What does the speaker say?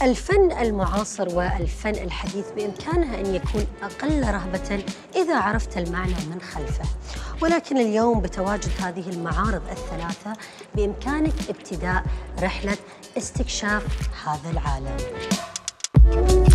الفن المعاصر والفن الحديث بإمكانها أن يكون أقل رهبة إذا عرفت المعنى من خلفه، ولكن اليوم بتواجد هذه المعارض الثلاثة بإمكانك ابتداء رحلة استكشاف هذا العالم.